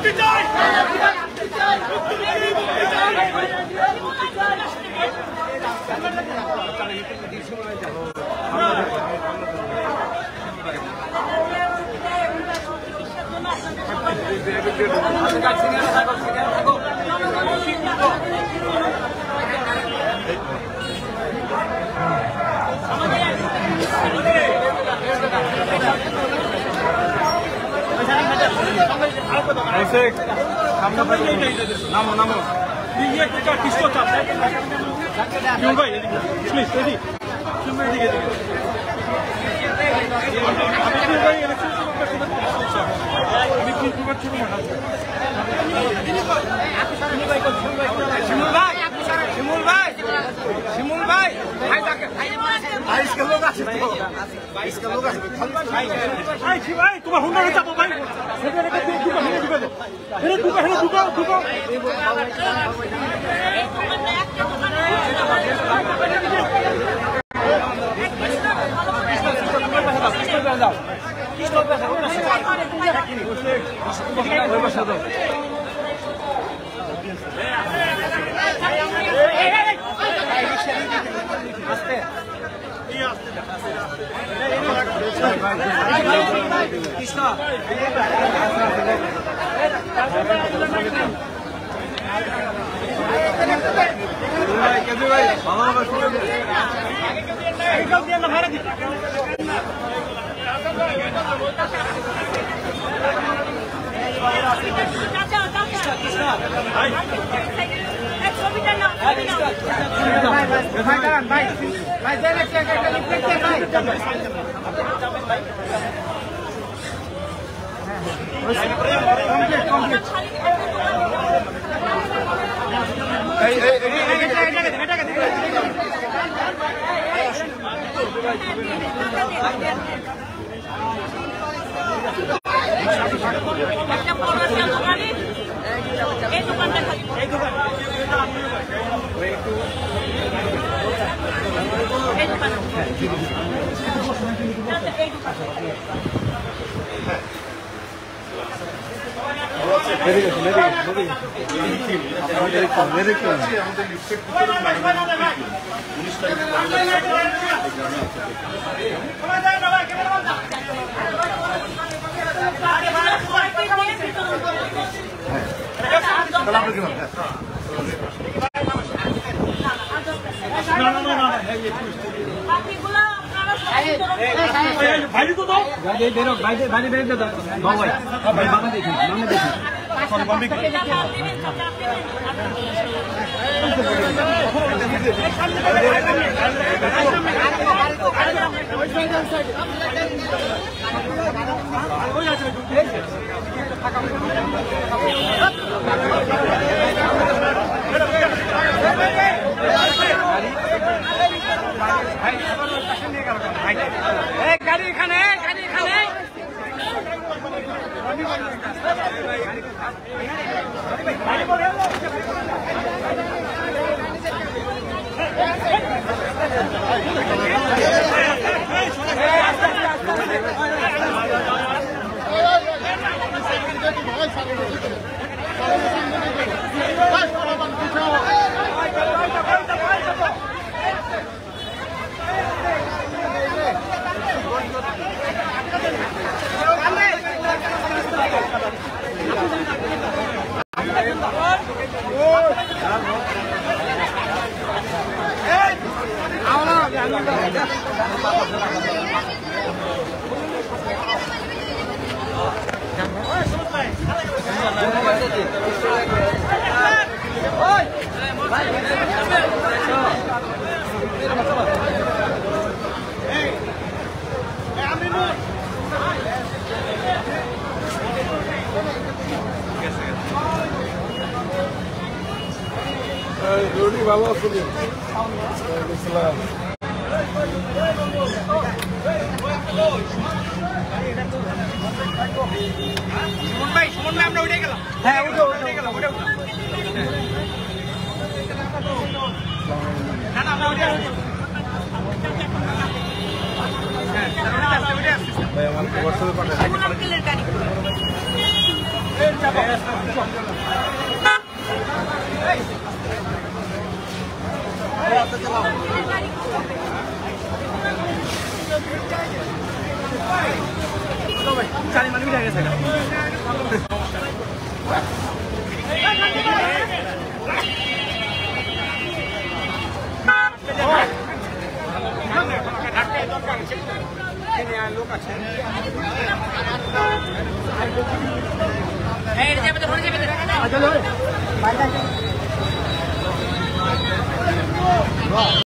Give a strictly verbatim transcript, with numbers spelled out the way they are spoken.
নামো নামো ভাই প্লিজ এদিকে এদিকে শিমুল ভাই শিমুল ভাই শিমুল ভাই বাইশ কে লোক আছে বাইশ কে লোক আছে ভাই তোমার হুন্ডারে চাপো ভাই भाई तो दो भाई दे दो भाई दे भाई दे दो दो भाई अब भाई मामा देखिए मामा देखिए सॉरी मम्मी गाड़ी खाने गाड़ी खाने रोटी बाबा सुनिए सलाम सुमन भाई सुमन भाई আমরা উঠে গেলাম হ্যাঁ উঠো উঠে গেলাম উঠে উঠো না না আমরা উঠে হ্যাঁ উঠে আসছে উঠে আসছে ভাই আমার হোয়াটসঅ্যাপে পাঠান চারি মানে মিলে গেছে লোক আছে